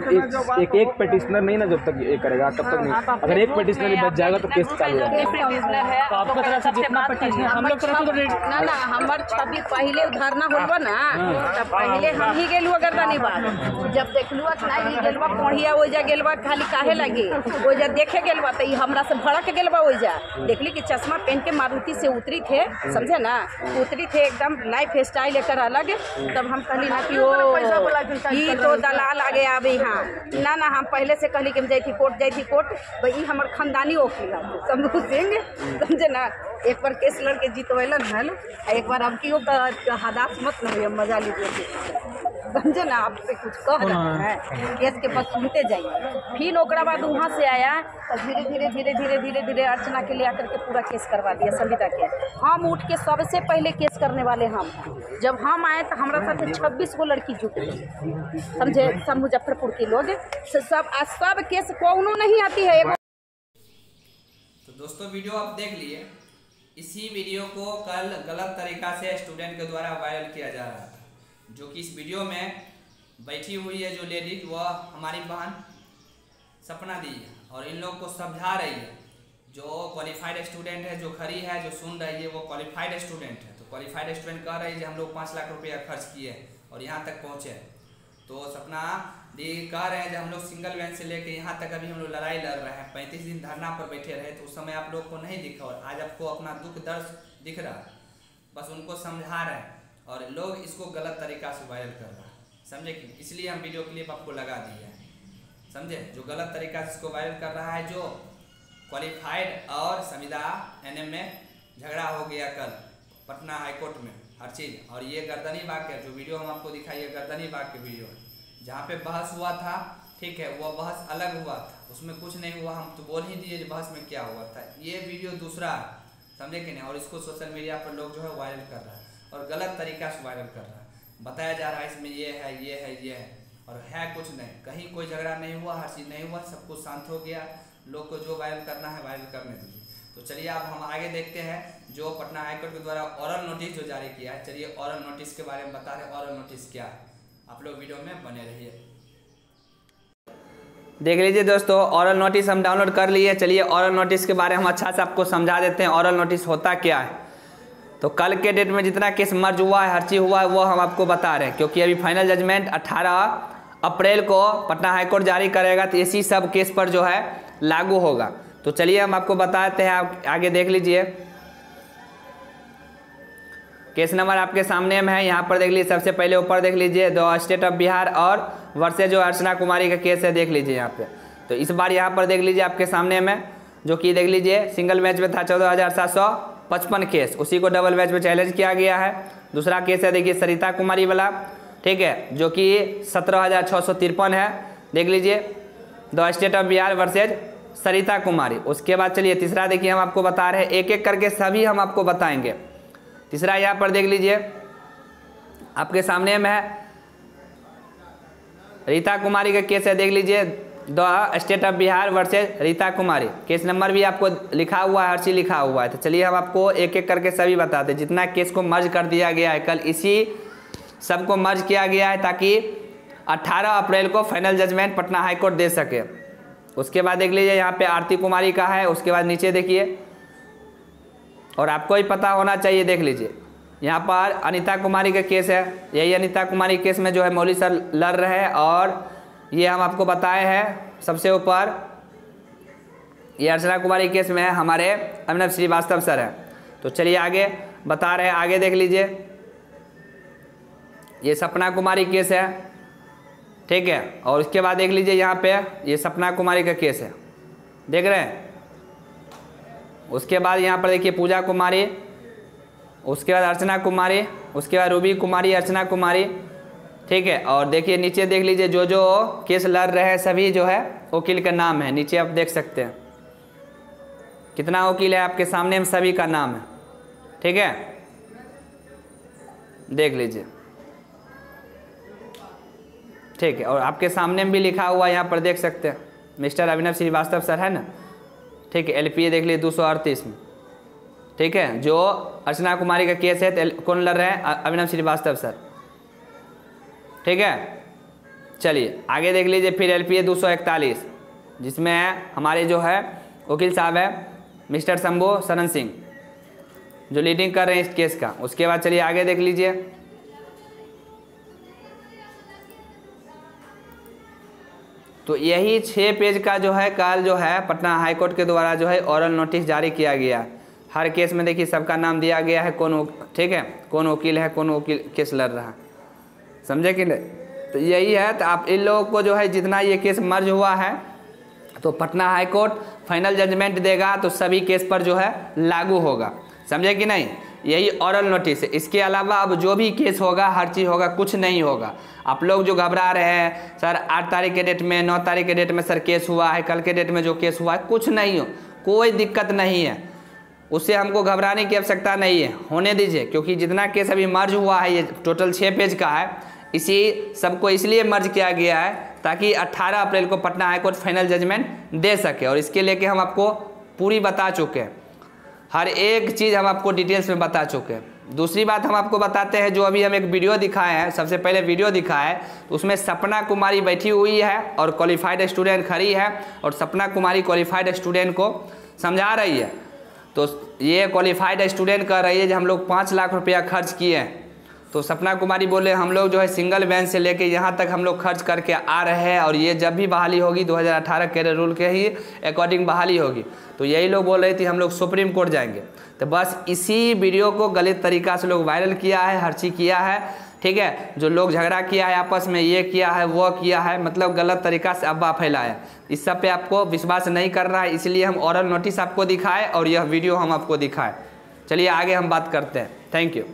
एक पिटिशनर नहीं ना जब तक ये करेगा तब तक नहीं। अगर एक पिटिशनर बच जाएगा तो केस चालू है। तो आपका तरफ से जितना पिटिशनर हम लोग तरफ तो ना ना हमार 26 पहले धरना होलवा ना तब पहले हम ही गेलुआ गर्दनी बात जब देखलुआ नहीं गेलवा कोढ़िया ओइजा गेलवा खाली काहे लगे ओइजा देखे गेलवा तो हमरा से भड़क गेलवा ओइजा देखली कि चश्मा पहन के मारुति से उतरी थे समझे ना उतरी थे एकदम लाइफ स्टाइल लेकर अलग। तब हम कहली ना कि ई तो दलाल आगे आवे यहाँ ना ना हम पहले से कहली कि हम जाई थी कोर्ट भाई हमार खानदानी वकील है शंभू सिंह समझे ना। एक बार केस लड़के जीतवेलन हल एक बार अब की हदास मत नहीं मजा लीजिए समझे ना। आपसे कुछ कह रहे हैं केस के पास सुनते जाइए। फिर ओकरा बाद वहाँ से आया तो धीरे धीरे अर्चना के ले आकर के पूरा केस करवा दिया संविदा के। हम उठ के सबसे पहले केस करने वाले हम जब हम आए तो हमारा साथ 26 गो लड़की जुट गई समझे सब मुजफ्फरपुर के लोग सब केस कौनो नहीं आती है। तो दोस्तों वीडियो आप देख लिए। इसी वीडियो को कल गलत तरीका से स्टूडेंट के द्वारा वायरल किया जा रहा था जो कि इस वीडियो में बैठी हुई है जो लेडीज वह हमारी बहन सपना दी है और इन लोग को समझा रही है। जो क्वालिफाइड स्टूडेंट है जो खड़ी है जो सुन रही है वो क्वालिफाइड स्टूडेंट है। तो क्वालिफाइड स्टूडेंट कह रही है हम लोग 5 लाख रुपया खर्च किए और यहाँ तक पहुँचे। तो सपना दी कह रहे हैं जब हम लोग सिंगल वैन से लेके यहाँ तक अभी हम लोग लड़ाई लड़ रहे हैं 35 दिन धरना पर बैठे रहे तो उस समय आप लोग को नहीं दिखा और आज आपको अपना दुख दर्द दिख रहा बस उनको समझा रहे हैं और लोग इसको गलत तरीका से वायरल कर रहा है समझे कि इसलिए हम वीडियो क्लिप आपको लगा दिए हैं समझे। जो गलत तरीका से इसको वायरल कर रहा है जो क्वालिफाइड और संविदा एनएम में झगड़ा हो गया कल पटना हाईकोर्ट में हर चीज़। और ये गर्दनी बाग का जो वीडियो हम आपको दिखाई है गर्दनी बाग के वीडियो है जहाँ पे बहस हुआ था ठीक है वो बहस अलग हुआ था उसमें कुछ नहीं हुआ हम तो बोल ही दिए बहस में क्या हुआ था। ये वीडियो दूसरा समझे कि नहीं और इसको सोशल मीडिया पर लोग जो है वायरल कर रहा है और गलत तरीका से वायरल कर रहा है। बताया जा रहा है इसमें ये है और है कुछ नहीं कहीं कोई झगड़ा नहीं हुआ हर चीज़ नहीं हुआ सब कुछ शांत हो गया। लोग को जो वायरल करना है वायरल करने दीजिए। तो चलिए अब हम आगे देखते हैं जो पटना हाईकोर्ट के द्वारा ऑरल नोटिस जो जारी किया है। चलिए ऑरल नोटिस के बारे में बता रहे ऑरल नोटिस क्या है। आप लोग वीडियो में बने रहिए। देख लीजिए दोस्तों ऑरल नोटिस हम डाउनलोड कर लिए। चलिए ऑरल नोटिस के बारे में हम अच्छा से आपको समझा देते हैं ऑरल नोटिस होता क्या है। तो कल के डेट में जितना केस मर्ज हुआ है हर चीज़ हुआ है वो हम आपको बता रहे हैं क्योंकि अभी फाइनल जजमेंट 18 अप्रैल को पटना हाईकोर्ट जारी करेगा तो इसी सब केस पर जो है लागू होगा। तो चलिए हम आपको बताते हैं आप आगे देख लीजिए। केस नंबर आपके सामने में है यहाँ पर देख लीजिए। सबसे पहले ऊपर देख लीजिए द स्टेट ऑफ बिहार और वर्सेज जो अर्चना कुमारी का केस है देख लीजिए यहाँ पे। तो इस बार यहाँ पर देख लीजिए आपके सामने में जो कि देख लीजिए सिंगल मैच में था 14,755 केस उसी को डबल मैच में चैलेंज किया गया है। दूसरा केस है देखिए सरिता कुमारी वाला ठीक है जो कि 17,653 है देख लीजिए the state of Bihar versus Sarita Kumari. उसके बाद चलिए तीसरा देखिए हम आपको बता रहे हैं एक एक करके सभी हम आपको बताएंगे। तीसरा यहाँ पर देख लीजिए आपके सामने में है रीता कुमारी का केस है देख लीजिए the state of Bihar versus Rita Kumari. Case number भी आपको लिखा हुआ है हर चीज़ लिखा हुआ है। तो चलिए हम आपको एक एक करके सभी बताते हैं। जितना केस को मर्ज कर दिया गया है कल इसी सबको मर्ज किया गया है ताकि 18 अप्रैल को फाइनल जजमेंट पटना हाईकोर्ट दे सके। उसके बाद देख लीजिए यहाँ पे आरती कुमारी का है। उसके बाद नीचे देखिए और आपको ही पता होना चाहिए देख लीजिए यहाँ पर अनीता कुमारी का केस है। यही अनीता कुमारी केस में जो है मौली सर लड़ रहे हैं और ये हम आपको बताए हैं। सबसे ऊपर ये अर्चना कुमारी केस में है हमारे अभिनव श्रीवास्तव सर हैं। तो चलिए आगे बता रहे हैं आगे देख लीजिए ये सपना कुमारी केस है ठीक है। और उसके बाद देख लीजिए यहाँ पे ये सपना कुमारी का केस है देख रहे हैं। उसके बाद यहाँ पर देखिए पूजा कुमारी उसके बाद अर्चना कुमारी उसके बाद रूबी कुमारी अर्चना कुमारी ठीक है। और देखिए नीचे देख लीजिए जो जो केस लड़ रहे हैं सभी जो है वकील का नाम है नीचे आप देख सकते हैं कितना वकील है आपके सामने में सभी का नाम है ठीक है देख लीजिए ठीक है। और आपके सामने में भी लिखा हुआ यहाँ पर देख सकते हैं मिस्टर अभिनव श्रीवास्तव सर है ना ठीक है। LPA देख लीजिए 238 में ठीक है। जो अर्चना कुमारी का केस है तो कौन लड़ रहे हैं अभिनव श्रीवास्तव सर ठीक है। चलिए आगे देख लीजिए फिर LPA 241, जिसमें हमारे जो है वकील साहब है मिस्टर शंभू शरण सिंह, जो लीडिंग कर रहे हैं इस केस का। उसके बाद चलिए आगे देख लीजिए। तो यही 6 पेज का जो है कल जो है पटना हाई कोर्ट के द्वारा जो है ऑरल नोटिस जारी किया गया। हर केस में देखिए सबका नाम दिया गया है, कौन, ठीक है, कौन वकील है, कौन वकील केस लड़ रहा है, समझे कि नहीं। तो यही है, तो आप इन लोगों को जो है जितना ये केस मर्ज हुआ है तो Patna high court final judgement देगा तो सभी केस पर जो है लागू होगा, समझे कि नहीं। यही ऑरल नोटिस है। इसके अलावा अब जो भी केस होगा हर चीज़ होगा, कुछ नहीं होगा। आप लोग जो घबरा रहे हैं सर 8 तारीख के डेट में, 9 तारीख के डेट में सर केस हुआ है, कल के डेट में जो केस हुआ है, कुछ नहीं हो, कोई दिक्कत नहीं है, उससे हमको घबराने की आवश्यकता नहीं है, होने दीजिए। क्योंकि जितना केस अभी मर्ज हुआ है ये टोटल 6 पेज का है, इसी सबको इसलिए मर्ज किया गया है ताकि 18 अप्रैल को Patna high court final judgement दे सके। और इसके लेके हम आपको पूरी बता चुके हैं, हर एक चीज़ हम आपको डिटेल्स में बता चुके हैं। दूसरी बात हम आपको बताते हैं, जो अभी हम एक वीडियो दिखाए हैं, सबसे पहले वीडियो दिखाया है तो उसमें सपना कुमारी बैठी हुई है और क्वालिफाइड स्टूडेंट खड़ी है और सपना कुमारी क्वालिफाइड स्टूडेंट को समझा रही है। तो ये क्वालिफाइड स्टूडेंट कह रही है कि हम लोग 5 लाख रुपया खर्च किए हैं। तो सपना कुमारी बोले हम लोग जो है सिंगल बेंच से लेके यहाँ तक हम लोग खर्च करके आ रहे हैं और ये जब भी बहाली होगी 2018 के रूल के ही अकॉर्डिंग बहाली होगी। तो यही लोग बोल रहे थे हम लोग सुप्रीम कोर्ट जाएंगे। तो बस इसी वीडियो को गलत तरीक़ा से लोग वायरल किया है, हर चीज़ किया है, ठीक है। जो लोग झगड़ा किया है आपस में, ये किया है वो किया है, मतलब गलत तरीक़ा से अफवाह फैलाया। इस सब पे आपको विश्वास नहीं करना है, इसलिए हम ऑरल नोटिस आपको दिखाए और यह वीडियो हम आपको दिखाए। चलिए आगे हम बात करते हैं। Thank you.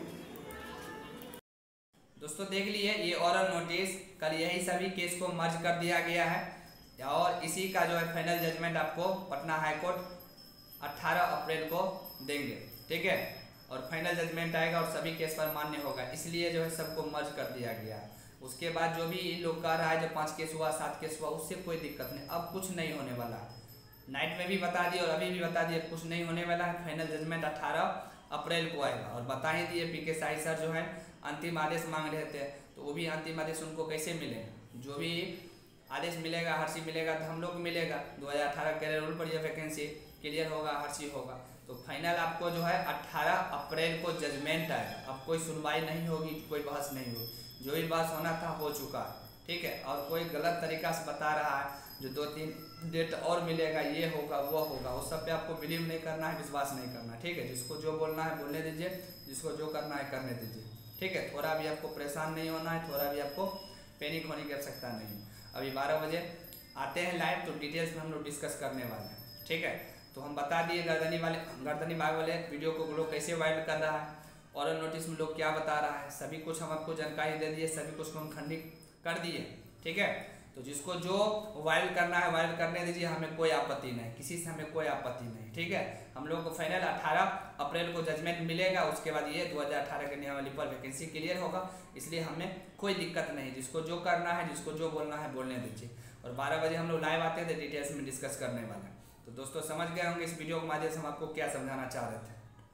दोस्तों देख लिए ये ऑरल नोटिस, कल यही सभी केस को मर्ज कर दिया गया है और इसी का जो है फाइनल जजमेंट आपको पटना हाई कोर्ट 18 अप्रैल को देंगे, ठीक है। और फाइनल जजमेंट आएगा और सभी केस पर मान्य होगा, इसलिए जो है सबको मर्ज कर दिया गया। उसके बाद जो भी लोग कह रहा है जब 5 केस हुआ 7 केस हुआ, उससे कोई दिक्कत नहीं, अब कुछ नहीं होने वाला। नाइट में भी बता दिए और अभी भी बता दिए, कुछ नहीं होने वाला है। फाइनल जजमेंट 18 अप्रैल को आएगा। और बता ही दिए PK साई सर जो है अंतिम आदेश मांग रहे थे, तो वो भी अंतिम आदेश उनको कैसे मिलेगा। जो भी आदेश मिलेगा हर चीज मिलेगा तो हम लोग मिलेगा। 2018 के रूल पर यह वैकेंसी क्लियर होगा, हर चीज होगा। तो फाइनल आपको जो है 18 अप्रैल को जजमेंट आएगा। अब कोई सुनवाई नहीं होगी, कोई बहस नहीं होगी, जो भी बहस होना था हो चुका है, ठीक है। और कोई गलत तरीका से बता रहा है जो 2-3 डेट और मिलेगा, ये होगा वो होगा, उस सब पे आपको बिलीव नहीं करना है, विश्वास नहीं करना है, ठीक है। जिसको जो बोलना है बोलने दीजिए, जिसको जो करना है करने दीजिए, ठीक है। थोड़ा भी आपको परेशान नहीं होना है, थोड़ा भी आपको पैनिक होने की आवश्यकता नहीं। अभी 12 बजे आते हैं लाइव, तो डिटेल्स में हम लोग डिस्कस करने वाले हैं, ठीक है। तो हम बता दिए गर्दनी बाग वाले वीडियो को लोग कैसे वायरल कर रहा है, ऑरल नोटिस में लोग क्या बता रहा है, सभी कुछ हम आपको जानकारी दे दिए, सभी कुछ को हम खंडित कर दिए, ठीक है। तो जिसको जो वायरल करना है वायरल करने दीजिए, हमें कोई आपत्ति नहीं, किसी से हमें कोई आपत्ति नहीं, ठीक है। हम लोग को फाइनल 18 अप्रैल को जजमेंट मिलेगा, उसके बाद ये 2018 के नियमावली पर वैकेंसी क्लियर होगा, इसलिए हमें कोई दिक्कत नहीं। जिसको जो करना है, जिसको जो बोलना है बोलने दीजिए। और 12 बजे हम लोग लाइव आते थे, डिटेल्स में डिस्कस करने वाले। तो दोस्तों समझ गए होंगे इस वीडियो के माध्यम से हम आपको क्या समझाना चाह रहे थे।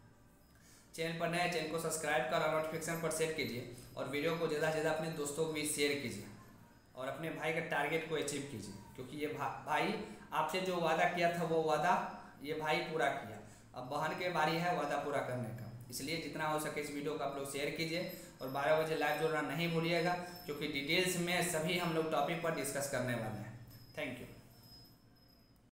चैनल पर नए, चैनल को सब्सक्राइब कर और नोटिफिकेशन पर सेट कीजिए और वीडियो को ज़्यादा से ज़्यादा अपने दोस्तों को भी शेयर कीजिए और अपने भाई के टारगेट को अचीव कीजिए। क्योंकि ये भाई आपसे जो वादा किया था वो वादा ये भाई पूरा किया, अब बहन के बारी है वादा पूरा करने का। इसलिए जितना हो सके इस वीडियो को आप लोग शेयर कीजिए और 12 बजे लाइव जुड़ना नहीं भूलिएगा, क्योंकि डिटेल्स में सभी हम लोग टॉपिक पर डिस्कस करने वाले हैं।